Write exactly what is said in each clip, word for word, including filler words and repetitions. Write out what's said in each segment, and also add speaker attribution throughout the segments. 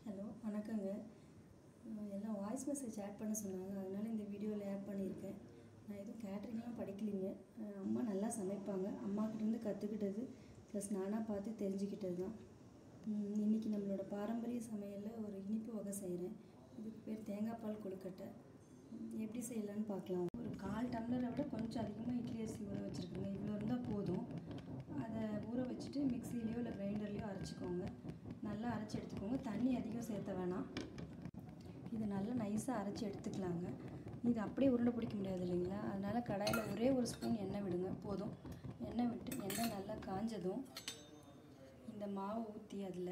Speaker 1: Hello வணக்கங்க. எல்லாம் voice message add பண்ண சொன்னாங்க, அதனால் இந்த வீடியோவில் ஆட் பண்ணியிருக்கேன். நான் எதுவும் கேட்ரிங்லாம் படிக்கலைங்க. அம்மா நல்லா சமைப்பாங்க. அம்மாக்கிட்டேருந்து கற்றுக்கிட்டது ப்ளஸ் நானாக பார்த்து தெரிஞ்சுக்கிட்டது தான். இன்றைக்கி நம்மளோட பாரம்பரிய சமையலில் ஒரு இனிப்பு வகை செய்கிறேன். இதுக்கு பேர் தேங்காய் பால் கொழுக்கட்டை. எப்படி செய்யலான்னு பார்க்கலாம். ஒரு கால் டம்ளரை விட கொஞ்சம் அதிகமாக இட்லி அரிசி ஊற வச்சுருக்குங்க. இவ்வளோ இருந்தால் போதும். அதை ஊற வச்சுட்டு மிக்சிலேயோ இல்லை கிரைண்டர்லேயோ அரைச்சிக்கோங்க. நல்லா அரைச்சி எடுத்துக்கோங்க. தண்ணி அதிகம் சேர்த்த வேணாம். இதை நல்லா நைஸாக அரைச்சி எடுத்துக்கலாங்க. இது அப்படியே உருண்டை பிடிக்க முடியாது இல்லைங்களா, அதனால் கடாயில் ஒரே ஒரு ஸ்பூன் எண்ணெய் விடுங்க, போதும். எண்ணெய் விட்டு எண்ணெய் நல்லா காஞ்சதும் இந்த மாவை ஊற்றி அதில்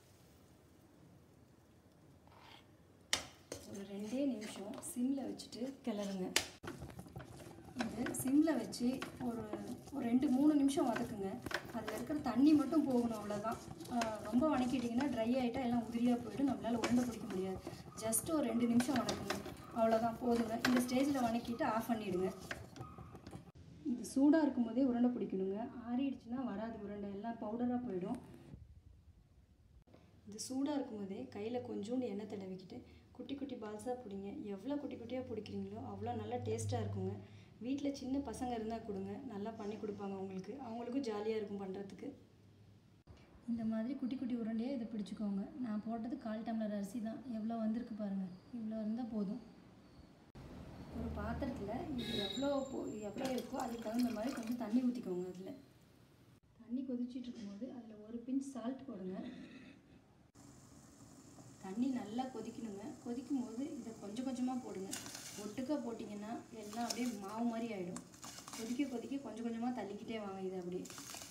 Speaker 1: ஒரு ரெண்டே நிமிஷம் சிம்மில் வச்சுட்டு கிளறுங்க. இது சிம்மில் வச்சு ஒரு ஒரு ரெண்டு மூணு நிமிஷம் வதக்குங்க. அதில் இருக்கிற தண்ணி மட்டும் போகணும், அவ்வளோதான். ரொம்ப வதக்கிட்டிங்கன்னா ட்ரை ஆகிட்டா எல்லாம் உதிரியாக போய்ட்டு நம்மளால் உருண்டை பிடிக்க முடியாது. ஜஸ்ட்டு ஒரு ரெண்டு நிமிஷம் வதக்குங்க, அவ்வளோதான், போதுங்க. இந்த ஸ்டேஜில் வதக்கிட்டு ஆஃப் பண்ணிவிடுங்க. இது சூடாக இருக்கும் போதே உருண்டை பிடிக்கணுங்க. ஆறிடுச்சுன்னா வராது, உருண்டை எல்லாம் பவுடராக போயிடும். இது சூடாக இருக்கும் போதே கையில் கொஞ்சோண்டு எண்ணெய் தடவிக்கிட்டு குட்டி குட்டி பால்ஸாக பிடிங்க. எவ்வளோ குட்டி குட்டியாக பிடிக்கிறீங்களோ அவ்வளோ நல்லா டேஸ்ட்டாக இருக்குங்க. வீட்டில் சின்ன பசங்க இருந்தால் கொடுங்க, நல்லா பண்ணி கொடுப்பாங்க உங்களுக்கு. அவங்களுக்கும் ஜாலியாக இருக்கும் பண்ணுறதுக்கு. இந்த மாதிரி குட்டி குட்டி உருண்டையாக இதை பிடிச்சிக்கோங்க. நான் போட்டது கால் டம்ளர் அரிசி தான். எவ்வளோ வந்திருக்கு பாருங்கள், இவ்வளோ இருந்தால் போதும். ஒரு பாத்திரத்தில் இது எவ்வளோ போ எவ்வளோ இருக்கோ அதுக்கு தகுந்த மாதிரி கொஞ்சம் தண்ணி ஊற்றிக்கோங்க. அதில் தண்ணி கொதிச்சிட்டு இருக்கும்போது அதில் ஒரு பிஞ்ச் சால்ட் போடுங்க. தண்ணி நல்லா கொதிக்கணுங்க. கொதிக்கும் போது இதை கொஞ்சம் கொஞ்சமாக போடுங்க. ஒட்டுக்காக போட்டிங்கன்னா எல்லாம் அப்படியே மாவு மாதிரி ஆகிடும். கொதிக்க கொதிக்க கொஞ்சம் கொஞ்சமாக தள்ளிக்கிட்டே வாங்க. இதை அப்படியே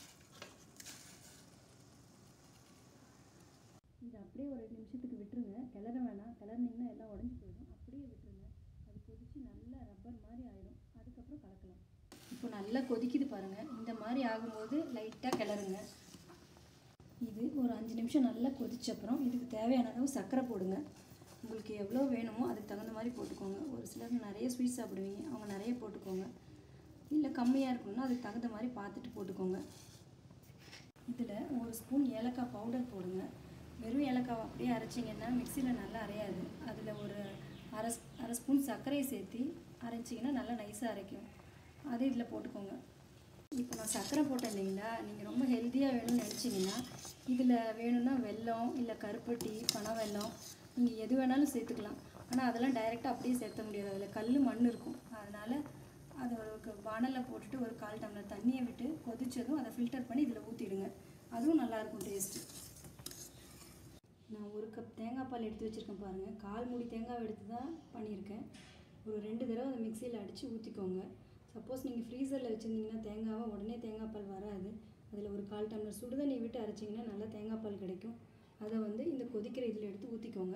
Speaker 1: இதை அப்படியே ஒரு ரெண்டு நிமிஷத்துக்கு விட்டுருங்க. கிளற வேணாம், கிளறினீங்கன்னா எல்லாம் உடஞ்சி போயிடும். அப்படியே விட்டுருங்க. அது கொதித்து நல்லா ரப்பர் மாதிரி ஆகிடும். அதுக்கப்புறம் கலக்கலாம். இப்போ நல்லா கொதிக்குது பாருங்கள். இந்த மாதிரி ஆகும்போது லைட்டாக கிளறுங்க. இது ஒரு அஞ்சு நிமிஷம் நல்லா கொதிச்சப்புறம் இதுக்கு தேவையான அளவு சர்க்கரை போடுங்க. உங்களுக்கு எவ்வளோ வேணுமோ அதுக்கு தகுந்த மாதிரி போட்டுக்கோங்க. ஒரு சிலர் நிறைய ஸ்வீட் சாப்பிடுவீங்க, அவங்க நிறைய போட்டுக்கோங்க. இல்லை கம்மியாக இருக்கணும்னா அதுக்கு தகுந்த மாதிரி பார்த்துட்டு போட்டுக்கோங்க. இதில் ஒரு ஸ்பூன் ஏலக்காய் பவுடர் போடுங்க. வெறும் ஏலக்காவை அப்படியே அரைச்சிங்கன்னா மிக்சியில் நல்லா அரையாது. அதில் ஒரு அரை அரை ஸ்பூன் சர்க்கரையை சேர்த்து அரைச்சிங்கன்னா நல்லா நைஸாக அரைக்கும். அதை இதில் போட்டுக்கோங்க. இப்போ நான் சர்க்கரை போட்டேன் இல்லைங்களா, நீங்கள் ரொம்ப ஹெல்த்தியாக வேணும்னு நினச்சிங்கன்னா இதில் வேணும்னா வெல்லம் இல்லை கருப்பட்டி பனை வெல்லம் நீங்கள் எது வேணாலும் சேர்த்துக்கலாம். ஆனால் அதெல்லாம் டைரெக்டாக அப்படியே சேர்த்த முடியாது, அதில் கல் மண் இருக்கும். அதனால் அதை ஒரு வானலில் போட்டுட்டு ஒரு கால் டம்ளர் தண்ணியை விட்டு கொதிச்சதும் அதை ஃபில்டர் பண்ணி இதில் ஊற்றிடுங்க. அதுவும் நல்லாயிருக்கும் டேஸ்ட்டு. நான் ஒரு கப் தேங்காய் பால் எடுத்து வச்சுருக்கேன் பாருங்கள். கால் மூடி தேங்காய் எடுத்து தான் பண்ணியிருக்கேன். ஒரு ரெண்டு தடவை அதை மிக்சியில் அடித்து ஊற்றிக்கோங்க. சப்போஸ் நீங்கள் ஃப்ரீசரில் வச்சுருந்தீங்கன்னா தேங்காவை உடனே தேங்காய் பால் வராது. அதில் ஒரு கால் டம்ளர் சுடுதண்ணி விட்டு அரைச்சிங்கன்னா நல்லா தேங்காய் பால் கிடைக்கும். அதை வந்து இந்த கொதிக்கிற இதில் எடுத்து ஊற்றிக்கோங்க.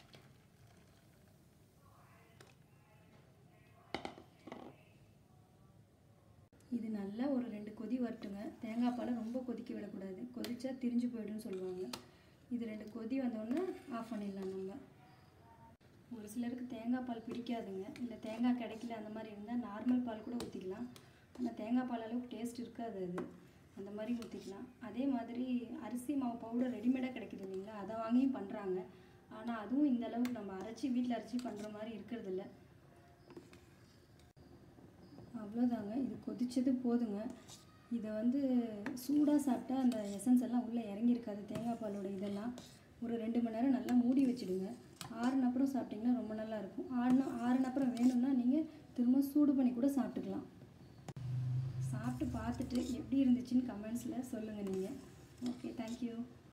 Speaker 1: இது நல்லா ஒரு ரெண்டு கொதி வரட்டுங்க. தேங்காய் பாலை ரொம்ப கொதிக்க விடக்கூடாது, கொதிச்சா திரிஞ்சு போய்டுன்னு சொல்லுவாங்க. இது ரெண்டு கொதி வந்தோடனே ஆஃப் பண்ணிடலாம். நம்ம ஒரு சிலருக்கு தேங்காய் பால் பிடிக்காதுங்க, இல்லை தேங்காய் கிடைக்கல அந்த மாதிரி இருந்தால் நார்மல் பால் கூட ஊற்றிக்கலாம். ஆனால் தேங்காய் பால் அளவுக்கு டேஸ்ட் இருக்காது, அது அந்த மாதிரி ஊற்றிக்கலாம். அதே மாதிரி அரிசி மாவு பவுடர் ரெடிமேடாக கிடைக்குது இல்லைங்களா, அதை வாங்கியும் பண்ணுறாங்க. ஆனால் அதுவும் இந்த அளவுக்கு நம்ம அரைச்சி வீட்டில் அரைச்சி பண்ணுற மாதிரி இருக்கிறதில்ல. அவ்வளோதாங்க, இது கொதிச்சது போதுங்க. இதை வந்து சூடாக சாப்பிட்டா அந்த எசன்ஸ் எல்லாம் உள்ளே இறங்கியிருக்காது, தேங்காய் பாலோட இதெல்லாம். ஒரு ரெண்டு மணி நேரம் நல்லா மூடி வச்சுடுங்க. ஆறுன அப்புறம் சாப்பிட்டிங்கன்னா ரொம்ப நல்லாயிருக்கும். ஆறுனா ஆறுன அப்புறம் வேணும்னா நீங்கள் திரும்ப சூடு பண்ணி கூட சாப்பிட்டுக்கலாம். சாப்பிட்டு பார்த்துட்டு எப்படி இருந்துச்சுன்னு கமெண்ட்ஸில் சொல்லுங்கள் நீங்கள். Okay, thank you.